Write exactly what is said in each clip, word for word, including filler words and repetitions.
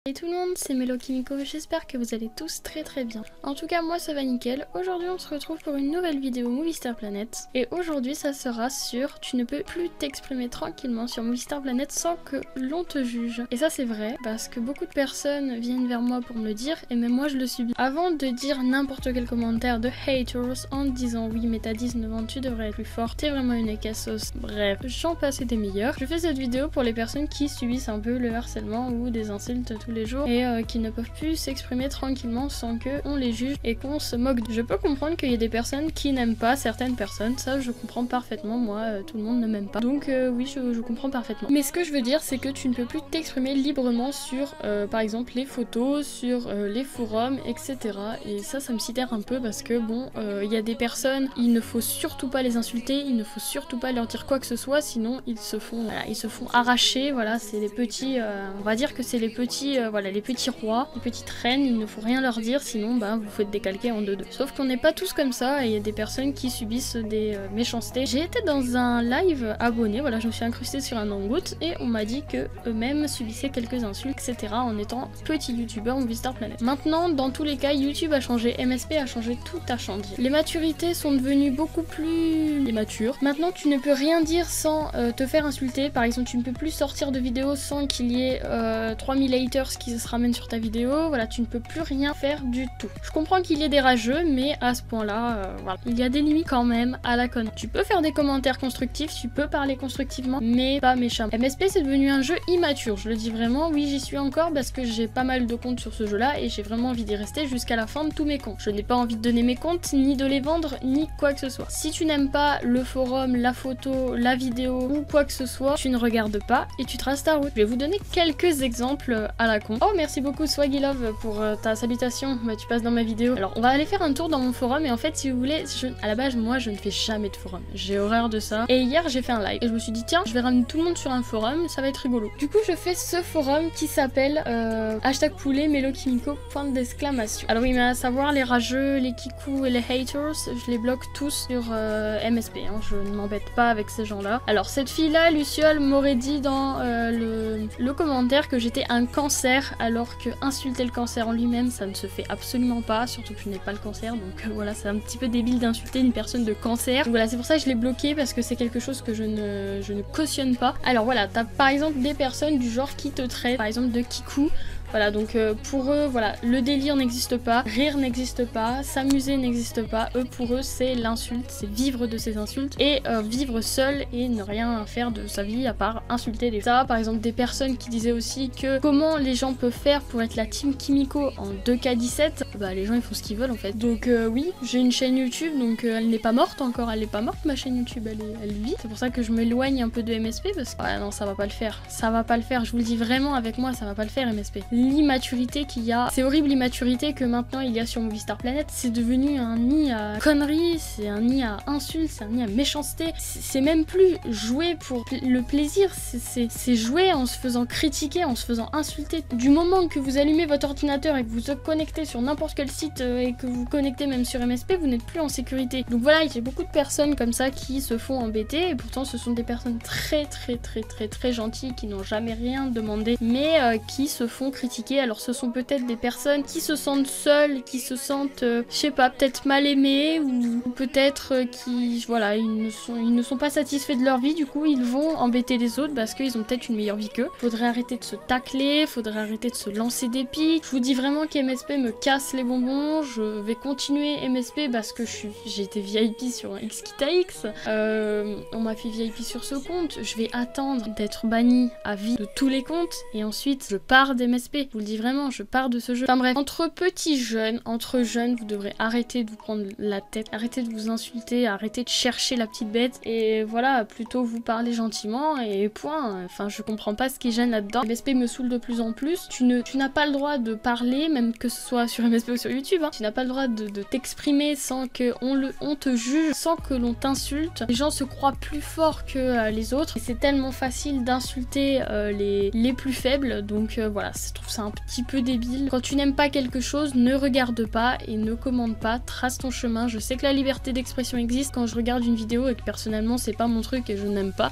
Salut tout le monde, c'est Melo Kimiko, j'espère que vous allez tous très très bien. En tout cas moi ça va nickel, aujourd'hui on se retrouve pour une nouvelle vidéo Movie Star Planet. Et aujourd'hui ça sera sur tu ne peux plus t'exprimer tranquillement sur Movie Star Planet sans que l'on te juge. Et ça c'est vrai, parce que beaucoup de personnes viennent vers moi pour me le dire, et même moi je le subis. Avant de dire n'importe quel commentaire de haters en disant oui mais t'as dix-neuf ans, tu devrais être plus fort, t'es vraiment une cassos, bref, j'en passe et des meilleurs. Je fais cette vidéo pour les personnes qui subissent un peu le harcèlement ou des insultes tous les jours et euh, qui ne peuvent plus s'exprimer tranquillement sans que on les juge et qu'on se moque. Je peux comprendre qu'il y a des personnes qui n'aiment pas certaines personnes, ça je comprends parfaitement, moi euh, tout le monde ne m'aime pas, donc euh, oui je, je comprends parfaitement. Mais ce que je veux dire c'est que tu ne peux plus t'exprimer librement sur euh, par exemple les photos, sur euh, les forums, et cetera. Et ça ça me sidère un peu parce que bon, il euh, y a des personnes, il ne faut surtout pas les insulter, il ne faut surtout pas leur dire quoi que ce soit, sinon ils se font, voilà, ils se font arracher, voilà, c'est les petits, euh, on va dire que c'est les petits, euh, voilà, les petits rois, les petites reines, il ne faut rien leur dire, sinon bah, vous faites décalquer en deux-deux. Sauf qu'on n'est pas tous comme ça, et il y a des personnes qui subissent des euh, méchancetés. J'ai été dans un live abonné, voilà, je me suis incrustée sur un hangout, et on m'a dit que eux-mêmes subissaient quelques insultes, et cetera en étant petit youtubeur Movie Star Planet. Maintenant, dans tous les cas, YouTube a changé, M S P a changé, tout a changé. Les maturités sont devenues beaucoup plus matures. Maintenant, tu ne peux rien dire sans euh, te faire insulter. Par exemple, tu ne peux plus sortir de vidéo sans qu'il y ait euh, trois mille haters qui se ramènent sur ta vidéo. Voilà, tu ne peux plus rien faire du tout. Je comprends qu'il y ait des rageux, mais à ce point-là, euh, voilà, il y a des limites quand même à la conne. Tu peux faire des commentaires constructifs, tu peux parler constructivement, mais pas méchamment. M S P, c'est devenu un jeu immature. Je le dis vraiment, oui, j'y suis encore parce que j'ai pas mal de comptes sur ce jeu-là et j'ai vraiment envie d'y rester jusqu'à la fin de tous mes comptes. Je n'ai pas envie de donner mes comptes, ni de les vendre, ni quoi que ce soit. Si tu n'aimes pas le forum, la photo, la vidéo ou quoi que ce soit, tu ne regardes pas et tu traces ta route. Je vais vous donner quelques exemples à la con. Oh, merci beaucoup Swaggy Love pour euh, ta salutation, bah, tu passes dans ma vidéo. Alors on va aller faire un tour dans mon forum et en fait si vous voulez, je... à la base moi je ne fais jamais de forum, j'ai horreur de ça. Et hier j'ai fait un live et je me suis dit tiens je vais ramener tout le monde sur un forum, ça va être rigolo. Du coup je fais ce forum qui s'appelle euh, hashtag poulet Melo Kimiko point d'exclamation. Alors oui mais à savoir les rageux, les kikou et les haters, je les bloque tous sur euh, M S P, hein. Je ne m'embête pas avec ces gens là. Alors cette fille là, Luciole, m'aurait dit dans euh, le, le commentaire que j'étais un cancer alors que insulter le cancer en lui-même ça ne se fait absolument pas, surtout que je n'ai pas le cancer, donc euh, voilà, c'est un petit peu débile d'insulter une personne de cancer. Donc voilà, c'est pour ça que je l'ai bloqué parce que c'est quelque chose que je ne, je ne cautionne pas. Alors voilà, t'as par exemple des personnes du genre qui te traitent par exemple de kikou. Voilà, donc euh, pour eux, voilà, le délire n'existe pas, rire n'existe pas, s'amuser n'existe pas. Eux, pour eux, c'est l'insulte, c'est vivre de ces insultes et euh, vivre seul et ne rien faire de sa vie à part insulter les gens. Ça, par exemple, des personnes qui disaient aussi que comment les gens peuvent faire pour être la team Kimiko en deux K dix-sept, bah les gens ils font ce qu'ils veulent en fait. Donc euh, oui, j'ai une chaîne YouTube, donc euh, elle n'est pas morte encore, elle n'est pas morte ma chaîne YouTube, elle, est, elle vit. C'est pour ça que je m'éloigne un peu de M S P parce que ouais, non, ça va pas le faire, ça va pas le faire, je vous le dis vraiment avec moi, ça va pas le faire M S P. L'immaturité qu'il y a, c'est horrible l'immaturité que maintenant il y a sur Movie Star Planet, c'est devenu un nid à conneries, c'est un nid à insultes, c'est un nid à méchanceté, c'est même plus jouer pour le plaisir, c'est jouer en se faisant critiquer, en se faisant insulter. Du moment que vous allumez votre ordinateur et que vous vous connectez sur n'importe quel site euh, et que vous vous connectez même sur M S P, vous n'êtes plus en sécurité. Donc voilà, il y a beaucoup de personnes comme ça qui se font embêter et pourtant ce sont des personnes très très très très très gentilles qui n'ont jamais rien demandé mais euh, qui se font critiquer. Alors ce sont peut-être des personnes qui se sentent seules, qui se sentent, euh, je sais pas, peut-être mal aimées ou peut-être euh, qui, voilà, ils ne, sont, ils ne sont pas satisfaits de leur vie, du coup ils vont embêter les autres parce qu'ils ont peut-être une meilleure vie qu'eux. Faudrait arrêter de se tacler, faudrait arrêter de se lancer des pics. Je vous dis vraiment qu'M S P me casse les bonbons, je vais continuer M S P parce que j'ai été V I P sur un X Kita X, euh, on m'a fait V I P sur ce compte, je vais attendre d'être banni à vie de tous les comptes et ensuite je pars d'M S P. Je vous le dis vraiment, je pars de ce jeu. Enfin bref, entre petits jeunes, entre jeunes, vous devrez arrêter de vous prendre la tête, arrêter de vous insulter, arrêter de chercher la petite bête et voilà, plutôt vous parler gentiment et point. Enfin, je comprends pas ce qui gêne là-dedans. M S P me saoule de plus en plus. Tu ne, tu n'as pas le droit de parler, même que ce soit sur M S P ou sur YouTube, hein. Tu n'as pas le droit de, de t'exprimer sans que on, le, on te juge, sans que l'on t'insulte. Les gens se croient plus forts que euh, les autres et c'est tellement facile d'insulter euh, les, les plus faibles, donc euh, voilà, je trouve ça un petit peu débile. Quand tu n'aimes pas quelque chose, ne regarde pas et ne commande pas, trace ton chemin. Je sais que la liberté d'expression existe quand je regarde une vidéo et que personnellement c'est pas mon truc et je n'aime pas,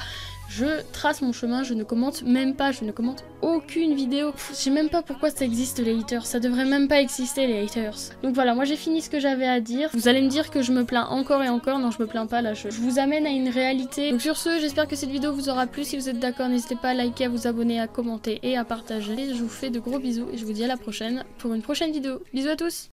Je trace mon chemin, je ne commente même pas, je ne commente aucune vidéo. Pff, je sais même pas pourquoi ça existe les haters, ça devrait même pas exister les haters. Donc voilà, moi j'ai fini ce que j'avais à dire. Vous allez me dire que je me plains encore et encore, non je me plains pas là, je, je vous amène à une réalité. Donc sur ce, j'espère que cette vidéo vous aura plu. Si vous êtes d'accord, n'hésitez pas à liker, à vous abonner, à commenter et à partager. Je vous fais de gros bisous et je vous dis à la prochaine pour une prochaine vidéo. Bisous à tous!